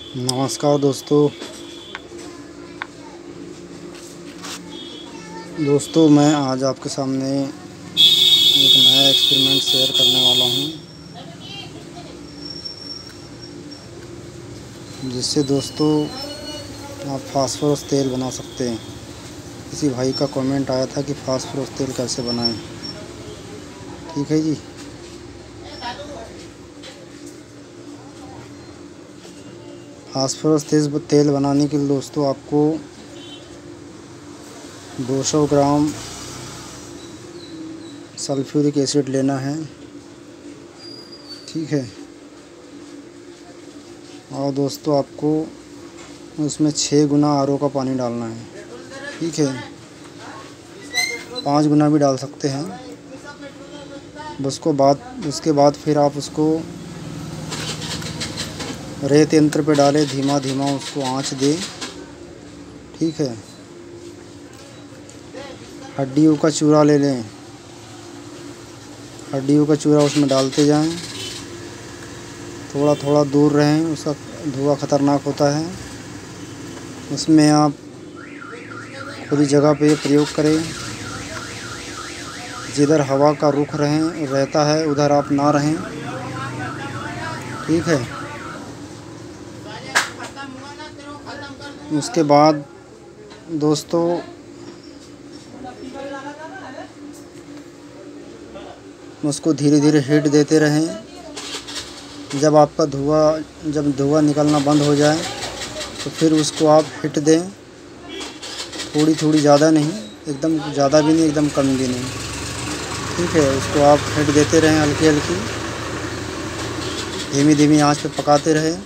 नमस्कार दोस्तों। मैं आज आपके सामने एक नया एक्सपेरिमेंट शेयर करने वाला हूं, जिससे दोस्तों आप फास्फोरस तेल बना सकते हैं। किसी भाई का कमेंट आया था कि फास्फोरस तेल कैसे बनाएं। ठीक है जी। फास्फोरस तेल बनाने के लिए दोस्तों आपको 200 ग्राम सल्फ्यूरिक एसिड लेना है। ठीक है। और दोस्तों आपको उसमें 6 गुना आरओ का पानी डालना है। ठीक है, 5 गुना भी डाल सकते हैं। उसके बाद फिर आप उसको रेत यंत्र पे डालें, धीमा धीमा उसको आंच दें। ठीक है। हड्डियों का चूरा ले लें, हड्डियों का चूरा उसमें डालते जाएं। थोड़ा थोड़ा दूर रहें, उसका धुआं खतरनाक होता है। इसमें आप खुली जगह पे प्रयोग करें। जिधर हवा का रुख रहता है उधर आप ना रहें। ठीक है। उसके बाद दोस्तों उसको धीरे धीरे हीट देते रहें। जब धुआं निकलना बंद हो जाए तो फिर उसको आप हिट दें। थोड़ी थोड़ी, ज़्यादा नहीं, एकदम ज़्यादा भी नहीं, एकदम कम भी नहीं। ठीक है। उसको आप हिट देते रहें, हल्की हल्की, धीमी धीमी आंच पे पकाते रहें।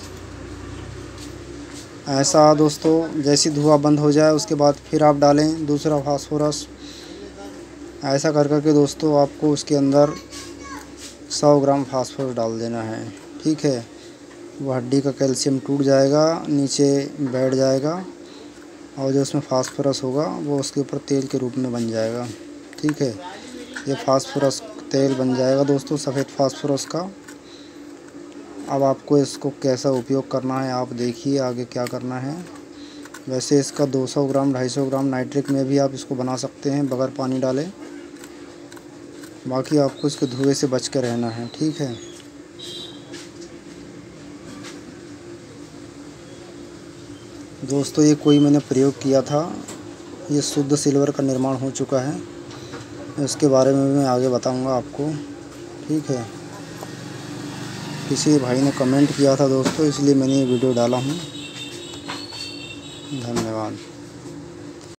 ऐसा दोस्तों जैसे धुआं बंद हो जाए उसके बाद फिर आप डालें दूसरा फास्फोरस। ऐसा कर कर के दोस्तों आपको उसके अंदर 100 ग्राम फास्फोरस डाल देना है। ठीक है। वो हड्डी का कैल्शियम टूट जाएगा, नीचे बैठ जाएगा और जो उसमें फास्फोरस होगा वो उसके ऊपर तेल के रूप में बन जाएगा। ठीक है। ये फास्फोरस तेल बन जाएगा दोस्तों, सफ़ेद फास्फोरस का। अब आपको इसको कैसा उपयोग करना है आप देखिए आगे क्या करना है। वैसे इसका 200 ग्राम 250 ग्राम नाइट्रिक में भी आप इसको बना सकते हैं बगैर पानी डाले। बाकी आपको इसके धुएं से बच के रहना है। ठीक है। दोस्तों ये कोई मैंने प्रयोग किया था, ये शुद्ध सिल्वर का निर्माण हो चुका है। इसके बारे में मैं आगे बताऊंगा आपको। ठीक है। किसी भाई ने कमेंट किया था दोस्तों, इसलिए मैंने ये वीडियो डाला हूँ। धन्यवाद।